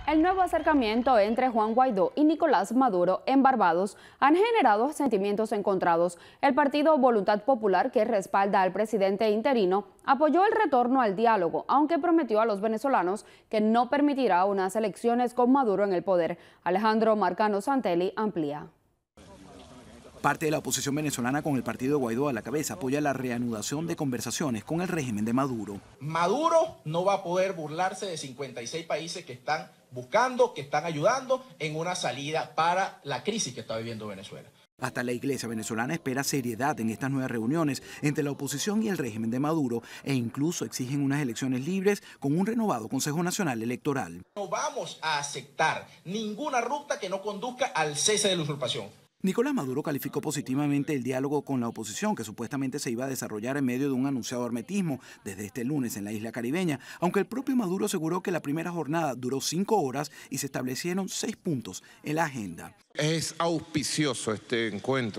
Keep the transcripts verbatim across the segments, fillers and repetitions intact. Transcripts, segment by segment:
El nuevo acercamiento entre Juan Guaidó y Nicolás Maduro en Barbados han generado sentimientos encontrados. El partido Voluntad Popular, que respalda al presidente interino, apoyó el retorno al diálogo, aunque prometió a los venezolanos que no permitirá unas elecciones con Maduro en el poder. Alejandro Marcano Santelli amplía. Parte de la oposición venezolana, con el partido de Guaidó a la cabeza, apoya la reanudación de conversaciones con el régimen de Maduro. Maduro no va a poder burlarse de cincuenta y seis países que están buscando, que están ayudando en una salida para la crisis que está viviendo Venezuela. Hasta la iglesia venezolana espera seriedad en estas nuevas reuniones entre la oposición y el régimen de Maduro e incluso exigen unas elecciones libres con un renovado Consejo Nacional Electoral. No vamos a aceptar ninguna ruta que no conduzca al cese de la usurpación. Nicolás Maduro calificó positivamente el diálogo con la oposición, que supuestamente se iba a desarrollar en medio de un anunciado hermetismo desde este lunes en la isla caribeña, aunque el propio Maduro aseguró que la primera jornada duró cinco horas y se establecieron seis puntos en la agenda. Es auspicioso este encuentro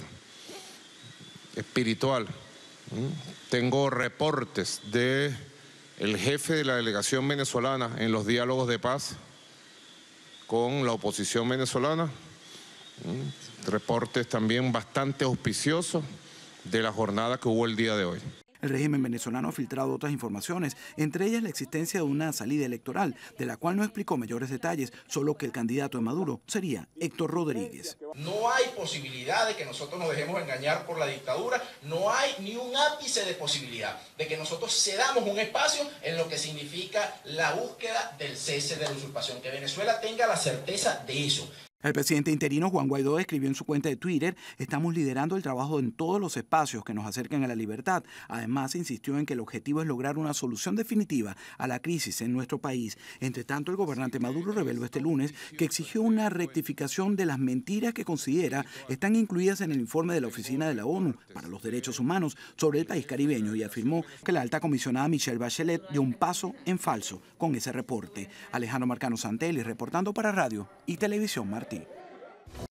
espiritual. Tengo reportes de el jefe de la delegación venezolana en los diálogos de paz con la oposición venezolana. Reportes también bastante auspiciosos de la jornada que hubo el día de hoy. El régimen venezolano ha filtrado otras informaciones, entre ellas la existencia de una salida electoral, de la cual no explicó mayores detalles, solo que el candidato de Maduro sería Héctor Rodríguez. No hay posibilidad de que nosotros nos dejemos engañar por la dictadura, no hay ni un ápice de posibilidad de que nosotros cedamos un espacio en lo que significa la búsqueda del cese de la usurpación, que Venezuela tenga la certeza de eso. El presidente interino Juan Guaidó escribió en su cuenta de Twitter: "Estamos liderando el trabajo en todos los espacios que nos acerquen a la libertad". Además, insistió en que el objetivo es lograr una solución definitiva a la crisis en nuestro país. Entre tanto, el gobernante Maduro reveló este lunes que exigió una rectificación de las mentiras que considera están incluidas en el informe de la Oficina de la ONU para los Derechos Humanos sobre el país caribeño y afirmó que la alta comisionada Michelle Bachelet dio un paso en falso con ese reporte. Alejandro Marcano Santelli, reportando para Radio y Televisión Martí.